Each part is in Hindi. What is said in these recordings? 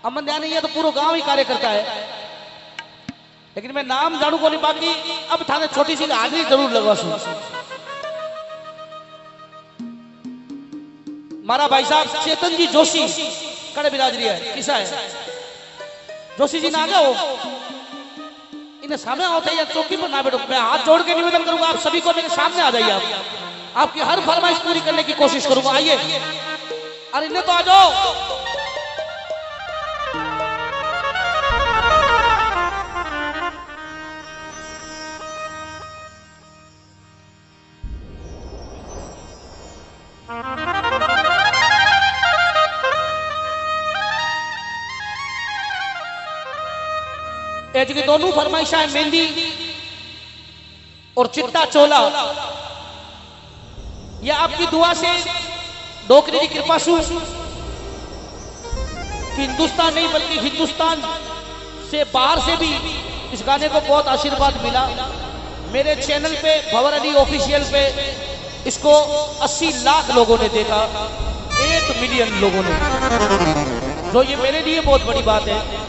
अमन ध्यान नहीं है तो पूरा गांव ही कार्य करता है, लेकिन मैं नाम जानू को नहीं। बाकी अब थाने छोटी सी हाजिरी जरूर लगवा सू। मारा भाई साहब चेतन जी जोशी कड़े बिरादरी है, किसा है जोशी जी ना गए हो, इन्हें सामने होते हैं या चौकी पर ना बैठो। मैं हाथ जोड़ के निवेदन करूंगा आप सभी को, मेरे सामने आ जाइए। आप आपकी हर फरमाइश पूरी करने की कोशिश करूंगा। आइए, अरे इन्हें तो आ जाओ। की दोनों फरमाइशा है, मेहंदी और चिट्टा चोला। यह आपकी दुआ से डोकरी की कृपा से हिंदुस्तान नहीं बल्कि हिंदुस्तान से बाहर से भी इस गाने को बहुत आशीर्वाद मिला। मेरे चैनल पे भंवर अली ऑफिशियल पे इसको 80 लाख लोगों ने देखा, 8 मिलियन लोगों ने, तो ये मेरे लिए बहुत बड़ी बात है।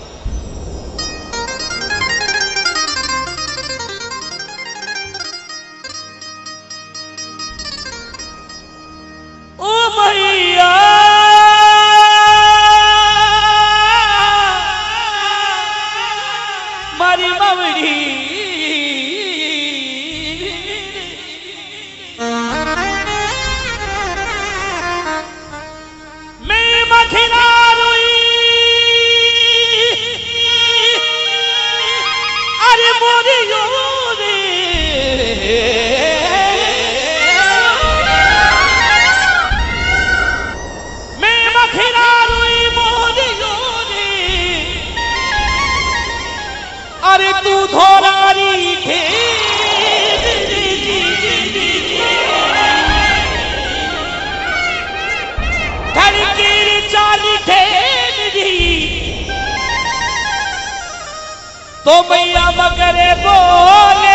तो मैया मगरे बोले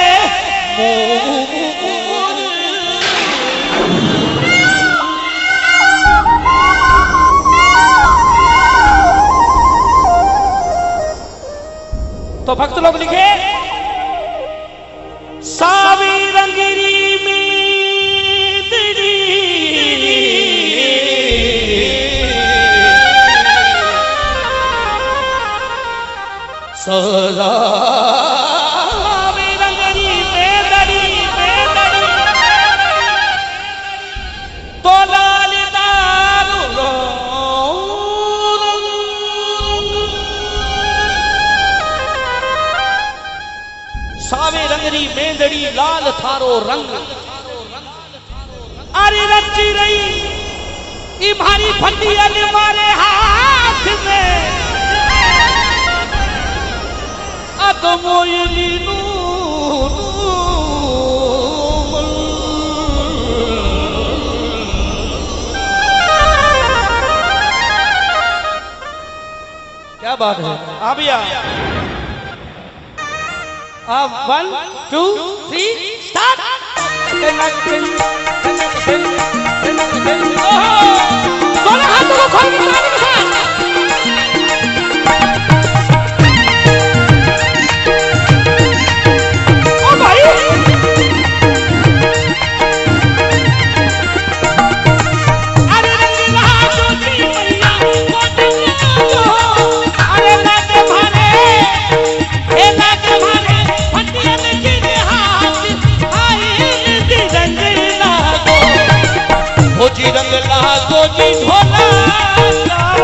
तो भक्त लोग लिखे सावी रंगरी मीतरी सदा रंगरी बेदरी बेदरी तो लाल दारू सावे रंगरी मेंदड़ी लाल थारो रंग। अरे रची रही ई भारी फटियन मारे हाथ में क्या बात है। आ भैया अब 1 2 3 स्टार्ट। दोनों हाथों को खोल के रंग लागो जी ढोला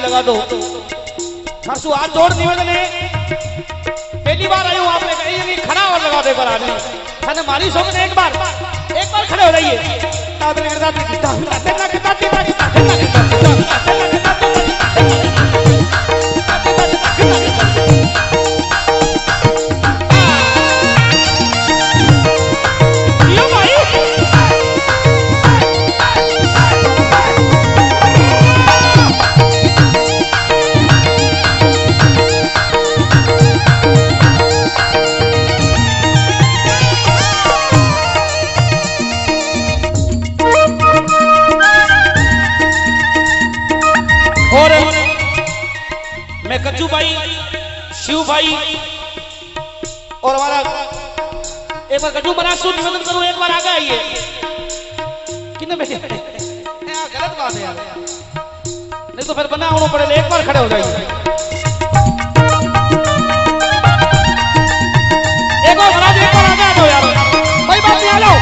लगा दो। हर्षु हाथ जोड़ निवेदन है, पहली बार आयु आपने कही खड़ा और लगा दे पर आदमी खाने मारी सो एक बार खड़े हो जाइए। और मैं कच्चू भाई, शिव भाई और हमारा एक बार कच्चू महाराज से निवेदन करूं, एक बार आगे आइए। कितने बैठे गलत बात है यार, नहीं तो फिर बना होना पड़ेगा। एक बार खड़े हो जाइए, एक बार महाराज एक बार आगे आ जाओ यार, कोई बात नहीं, आ जाओ।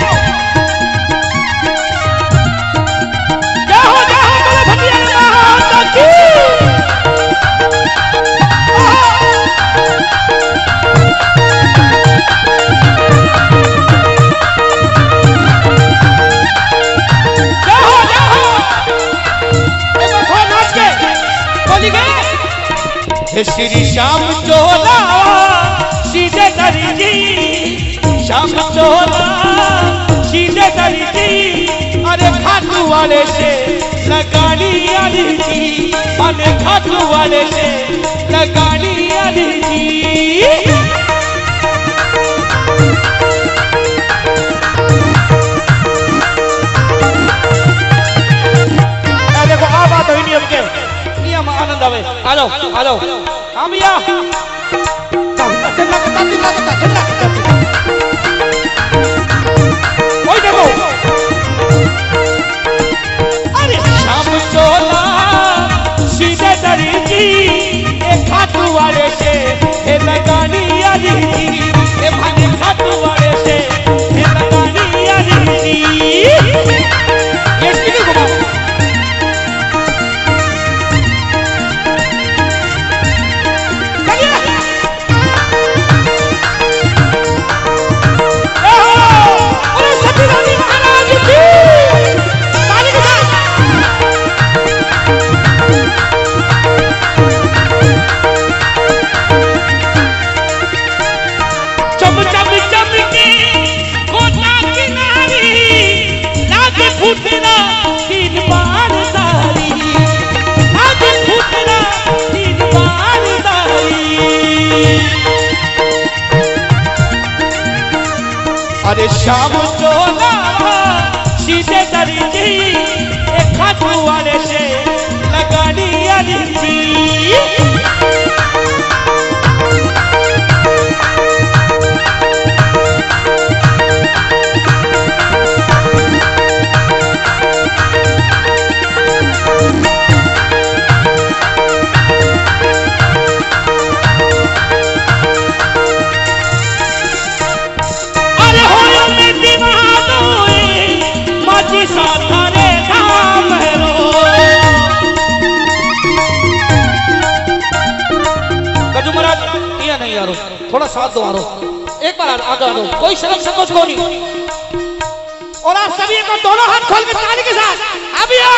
श्री श्याम चोला सीधे दरी जी, श्याम चोला सीधे दरी जी, अरे खाटू वाले से लगानी आली जी, अरे खाटू वाले से लगानी आली जी। देखो आ बात हुई नियम के, नियम आनंद आवे। आ जाओ आ जाओ, हाँ भैया। कोई देखो, अरे शाम चोला सीधे दरी जी, एक खाटू वाले से लगानी आली जी, ए भाने खाटू वाले से लगानी आली जी। ये किसी को अरे शाम चोला सीधे दरी जी, एक खाटू वाले से लगानी आली जी। थोड़ा साथ दो, आरो एक बार आगे आ दो, कोई शर्म संकोच को नहीं। और आप सभी को दोनों हाथ खोल के ताली के साथ अभिया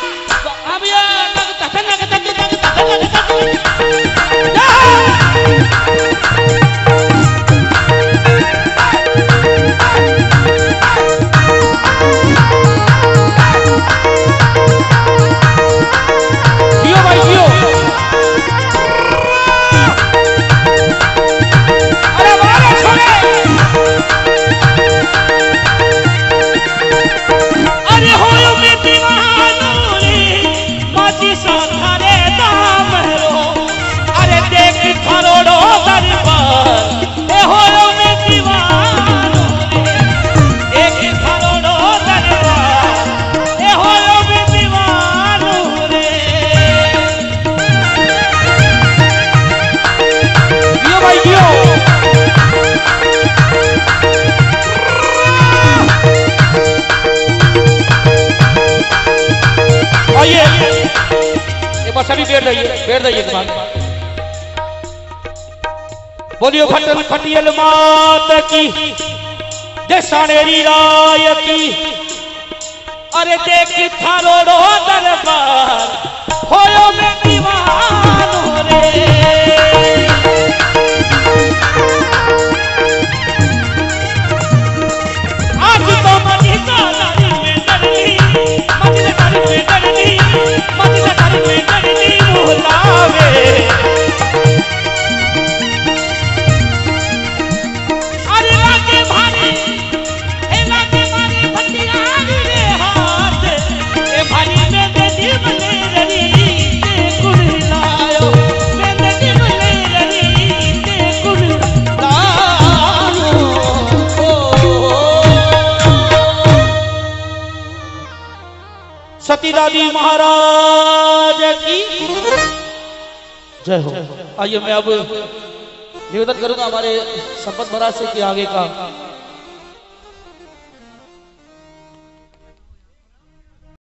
जियो भाई जियो। बस अभी बैठ जाइए तुम्हारे। बोलियो फटल फटियल मात की देसानेरी राय की। अरे देख थारो रो दरबार होयो मैं दीवानो रे। आज तो मनी दारी में डरनी, मनी दारी में डरनी, मनी दारी में डरनी रुलावे। सती दादी महाराज की जय हो। आइए मैं अब निवेदन करूंगा हमारे संपत महाराज से कि आगे का